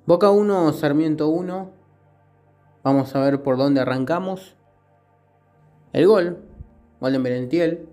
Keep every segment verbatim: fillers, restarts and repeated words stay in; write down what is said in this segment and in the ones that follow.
Boca uno, Sarmiento uno. Vamos a ver por dónde arrancamos. El gol, gol de Merentiel,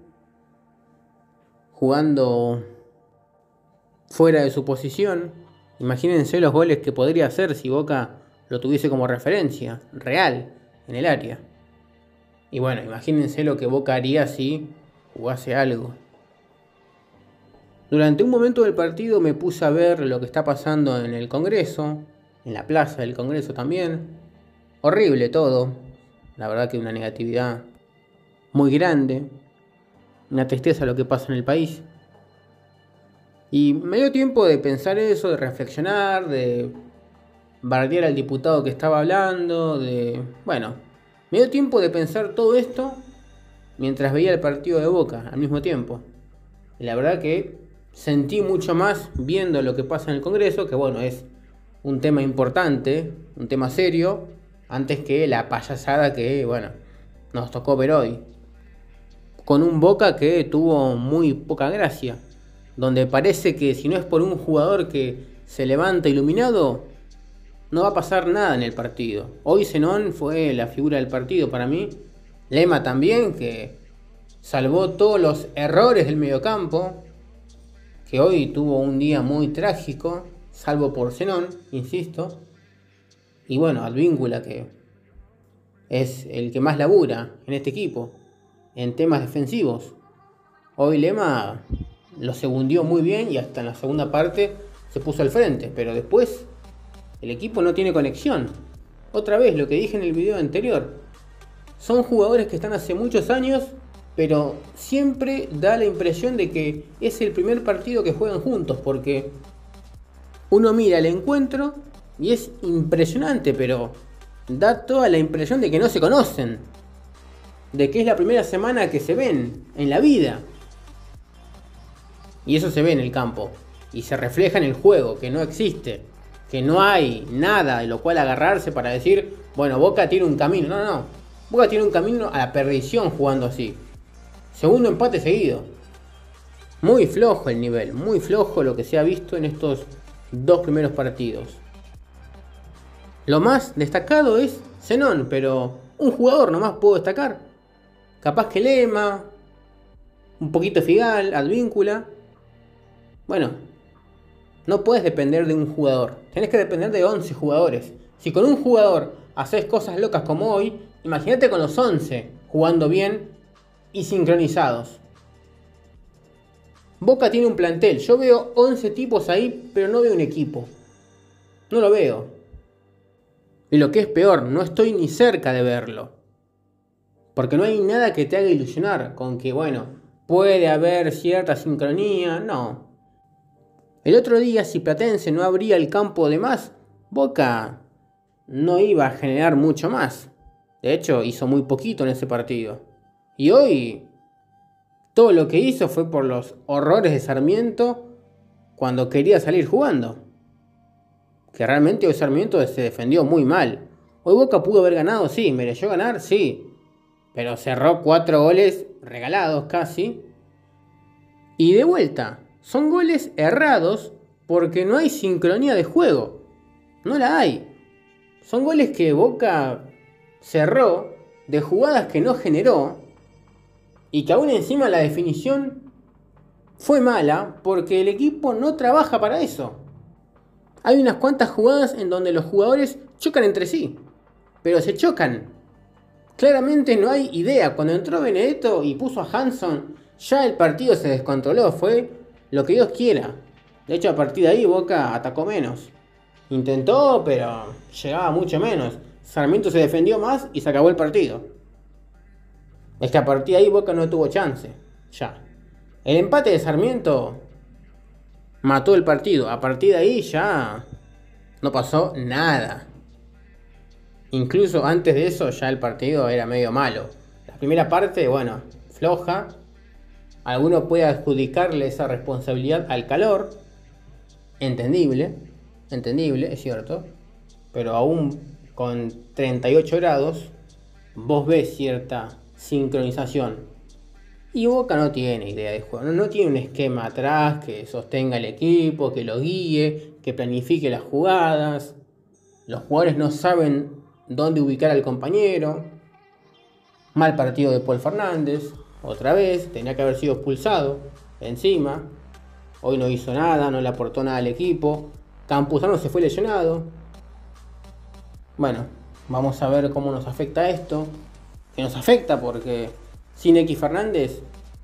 jugando fuera de su posición. Imagínense los goles que podría hacer si Boca lo tuviese como referencia real en el área. Y bueno, imagínense lo que Boca haría si jugase algo. Durante un momento del partido me puse a ver lo que está pasando en el Congreso, en la plaza del Congreso también. Horrible todo, la verdad que una negatividad muy grande, una tristeza lo que pasa en el país. Y me dio tiempo de pensar eso, de reflexionar, de bardear al diputado que estaba hablando, de... Bueno, me dio tiempo de pensar todo esto mientras veía el partido de Boca al mismo tiempo. Y la verdad que sentí mucho más viendo lo que pasa en el Congreso, que bueno, es un tema importante, un tema serio, antes que la payasada que, bueno, nos tocó ver hoy. Con un Boca que tuvo muy poca gracia, donde parece que si no es por un jugador que se levanta iluminado, no va a pasar nada en el partido. Hoy Zenón fue la figura del partido para mí. Lema también, que salvó todos los errores del mediocampo, que hoy tuvo un día muy trágico, salvo por Zenón, insisto. Y bueno, Advíncula, que es el que más labura en este equipo, en temas defensivos. Hoy Lema lo segundió muy bien y hasta en la segunda parte se puso al frente, pero después el equipo no tiene conexión. Otra vez lo que dije en el video anterior, son jugadores que están hace muchos años, pero siempre da la impresión de que es el primer partido que juegan juntos, porque uno mira el encuentro y es impresionante, pero da toda la impresión de que no se conocen, de que es la primera semana que se ven en la vida. Y eso se ve en el campo y se refleja en el juego, que no existe, que no hay nada de lo cual agarrarse para decir, bueno, Boca tiene un camino. No, no, no. Boca tiene un camino a la perdición jugando así. Segundo empate seguido. Muy flojo el nivel, muy flojo lo que se ha visto en estos dos primeros partidos. Lo más destacado es Zenón, pero un jugador nomás puedo destacar. Capaz que Lema, un poquito Figal, Advíncula. Bueno, no puedes depender de un jugador, tenés que depender de once jugadores. Si con un jugador haces cosas locas como hoy, imagínate con los once jugando bien y sincronizados. Boca tiene un plantel, yo veo once tipos ahí, pero no veo un equipo. No lo veo. Y lo que es peor, no estoy ni cerca de verlo. Porque no hay nada que te haga ilusionar con que, bueno, puede haber cierta sincronía, no. El otro día, si Platense no abría el campo de más, Boca no iba a generar mucho más. De hecho, hizo muy poquito en ese partido. Y hoy, todo lo que hizo fue por los horrores de Sarmiento cuando quería salir jugando. Que realmente hoy Sarmiento se defendió muy mal. Hoy Boca pudo haber ganado, sí. ¿Mereció ganar? Sí. Pero cerró cuatro goles regalados casi. Y de vuelta, son goles errados porque no hay sincronía de juego. No la hay. Son goles que Boca cerró de jugadas que no generó y que aún encima la definición fue mala porque el equipo no trabaja para eso. Hay unas cuantas jugadas en donde los jugadores chocan entre sí, pero se chocan. Claramente no hay idea. Cuando entró Benedetto y puso a Hanson, ya el partido se descontroló. Fue lo que Dios quiera. De hecho, a partir de ahí Boca atacó menos. Intentó, pero llegaba mucho menos. Sarmiento se defendió más y se acabó el partido. Es que a partir de ahí Boca no tuvo chance. Ya. El empate de Sarmiento mató el partido. A partir de ahí ya no pasó nada. Incluso antes de eso ya el partido era medio malo. La primera parte, bueno, floja. Alguno puede adjudicarle esa responsabilidad al calor. Entendible. Entendible, es cierto. Pero aún con treinta y ocho grados, vos ves cierta sincronización. Y Boca no tiene idea de juego. No, no tiene un esquema atrás que sostenga el equipo, que lo guíe, que planifique las jugadas. Los jugadores no saben dónde ubicar al compañero. Mal partido de Paul Fernández. Otra vez, tenía que haber sido expulsado. Encima. Hoy no hizo nada, no le aportó nada al equipo. Campuzano se fue lesionado. Bueno, vamos a ver cómo nos afecta esto. Que nos afecta porque sin X Fernández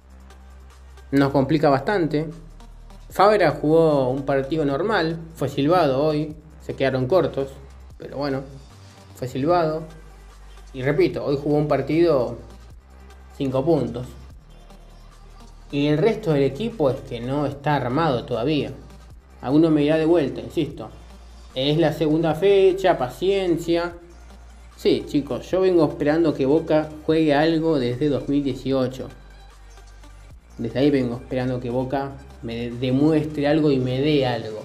nos complica bastante. Fabra jugó un partido normal, fue silbado hoy, se quedaron cortos, pero bueno, fue silbado. Y repito, hoy jugó un partido cinco puntos. Y el resto del equipo es que no está armado todavía. Alguno me dirá de vuelta, insisto. Es la segunda fecha, paciencia. Sí, chicos, yo vengo esperando que Boca juegue algo desde dos mil dieciocho. Desde ahí vengo esperando que Boca me demuestre algo y me dé algo.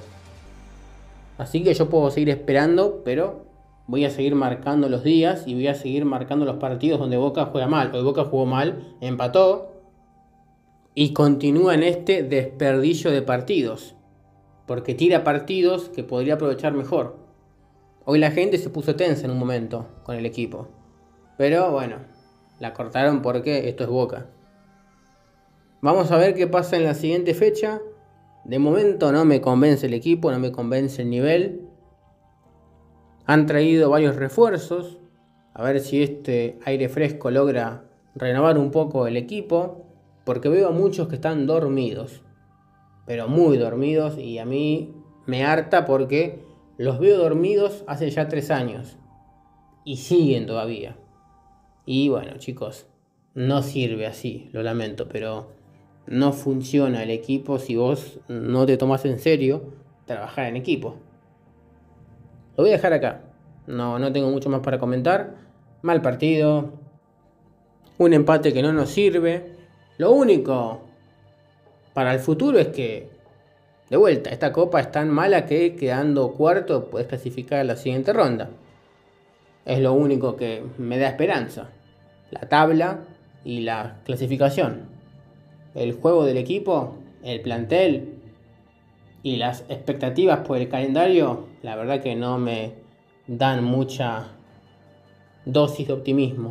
Así que yo puedo seguir esperando, pero voy a seguir marcando los días y voy a seguir marcando los partidos donde Boca juega mal. Hoy Boca jugó mal, empató y continúa en este desperdicio de partidos. Porque tira partidos que podría aprovechar mejor. Hoy la gente se puso tensa en un momento con el equipo. Pero bueno, la cortaron porque esto es Boca. Vamos a ver qué pasa en la siguiente fecha. De momento no me convence el equipo, no me convence el nivel. Han traído varios refuerzos. A ver si este aire fresco logra renovar un poco el equipo. Porque veo a muchos que están dormidos. Pero muy dormidos, y a mí me harta porque los veo dormidos hace ya tres años. Y siguen todavía. Y bueno, chicos, no sirve así, lo lamento, pero no funciona el equipo si vos no te tomás en serio trabajar en equipo. Lo voy a dejar acá. No, no tengo mucho más para comentar. Mal partido. Un empate que no nos sirve. Lo único para el futuro es que, de vuelta, esta copa es tan mala que quedando cuarto puedes clasificar a la siguiente ronda. Es lo único que me da esperanza. La tabla y la clasificación. El juego del equipo, el plantel y las expectativas por el calendario, la verdad que no me dan mucha dosis de optimismo.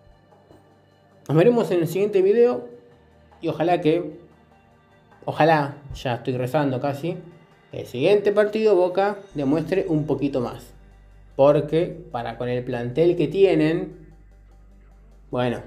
Nos veremos en el siguiente video y ojalá que, ojalá, ya estoy rezando casi, el siguiente partido Boca demuestre un poquito más. Porque para con el plantel que tienen, bueno,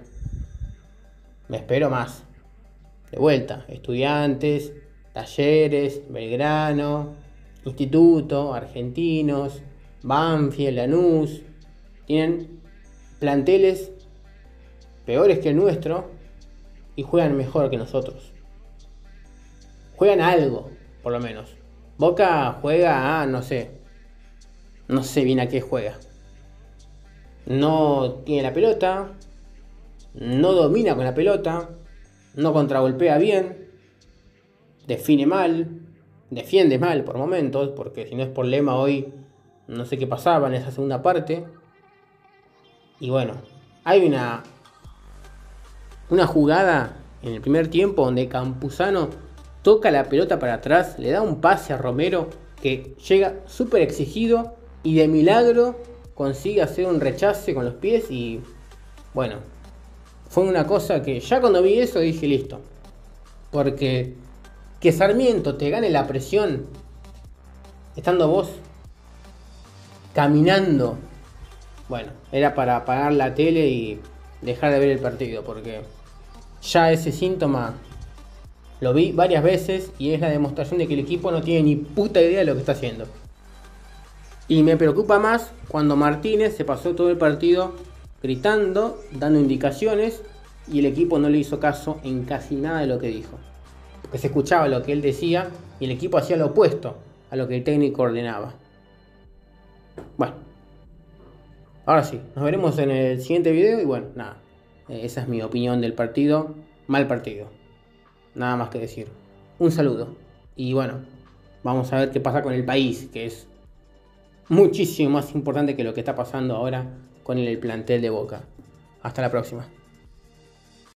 me espero más. De vuelta, Estudiantes, Talleres, Belgrano, Instituto, Argentinos, Banfield, Lanús, tienen planteles peores que el nuestro y juegan mejor que nosotros. Juegan algo, por lo menos. Boca juega a, no sé, no sé bien a qué juega. No tiene la pelota, no domina con la pelota, no contragolpea bien, define mal, defiende mal por momentos, porque si no es por Lema hoy no sé qué pasaba en esa segunda parte. Y bueno, hay una una jugada en el primer tiempo donde Campuzano toca la pelota para atrás, le da un pase a Romero que llega súper exigido y de milagro consigue hacer un rechace con los pies. Y bueno, fue una cosa que ya cuando vi eso dije listo, porque que Sarmiento te gane la presión estando vos caminando, bueno, era para apagar la tele y dejar de ver el partido, porque ya ese síntoma lo vi varias veces y es la demostración de que el equipo no tiene ni puta idea de lo que está haciendo. Y me preocupa más cuando Martínez se pasó todo el partido gritando, dando indicaciones, y el equipo no le hizo caso en casi nada de lo que dijo. Porque se escuchaba lo que él decía y el equipo hacía lo opuesto a lo que el técnico ordenaba. Bueno, ahora sí, nos veremos en el siguiente video y bueno, nada. Esa es mi opinión del partido. Mal partido. Nada más que decir. Un saludo. Y bueno, vamos a ver qué pasa con el país, que es muchísimo más importante que lo que está pasando ahora con el plantel de Boca. Hasta la próxima.